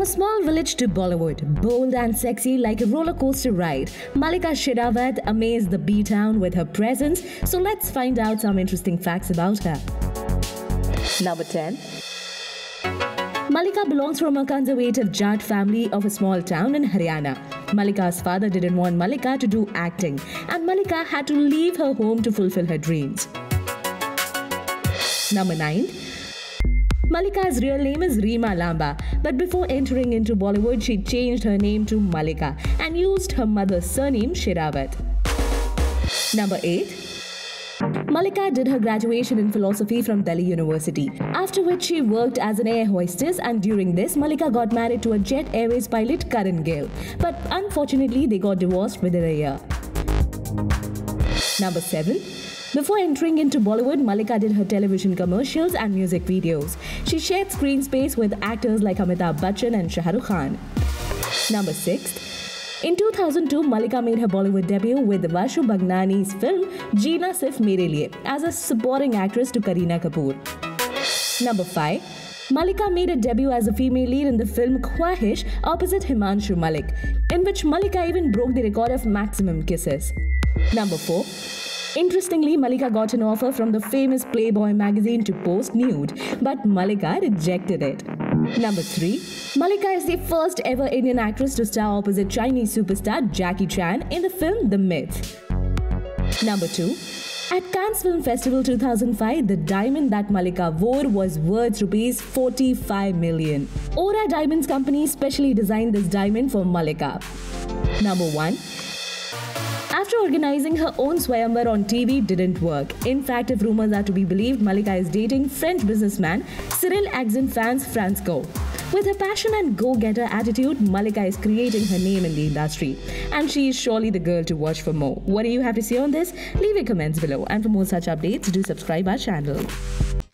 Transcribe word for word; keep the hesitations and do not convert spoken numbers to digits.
a small village to Bollywood, bold and sexy like a roller coaster ride, Malika Sherawat amazed the B-town with her presence. So let's find out some interesting facts about her. Number ten. Malika belongs from a conservative Jat family of a small town in Haryana. Malika's father didn't want Malika to do acting, and Malika had to leave her home to fulfill her dreams. Number nine. Malika's real name is Reema Lamba, but before entering into Bollywood, she changed her name to Malika and used her mother's surname Sherawat. Number eight. Malika did her graduation in philosophy from Delhi University, after which she worked as an air hostess, and during this, Malika got married to a Jet Airways pilot Karan Gill, but unfortunately they got divorced within a year. Number seven. Before entering into Bollywood, Malika did her television commercials and music videos. She shared screen space with actors like Amitabh Bachchan and Shah Rukh Khan. Number six. In two thousand two, Malika made her Bollywood debut with Vashu Bhagnani's film Jeena Sirf Mere Liye as a supporting actress to Kareena Kapoor. Number five. Malika made a debut as a female lead in the film Khwahish opposite Himanshu Malik, in which Malika even broke the record of maximum kisses. Number four. Interestingly, Malika got an offer from the famous Playboy magazine to pose nude, but Malika rejected it. Number three. Malika is the first ever Indian actress to star opposite Chinese superstar Jackie Chan in the film The Myth. Number two. At Cannes Film Festival two thousand five, the diamond that Malika wore was worth rupees forty-five million. Aura Diamonds Company specially designed this diamond for Malika. Number one. After organizing her own Swayamvar on T V didn't work. In fact, if rumors are to be believed, Malika is dating French businessman Cyril Axenfans Franco. With her passion and go-getter attitude, Malika is creating her name in the industry. And she is surely the girl to watch for more. What do you have to say on this? Leave your comments below. And for more such updates, do subscribe our channel.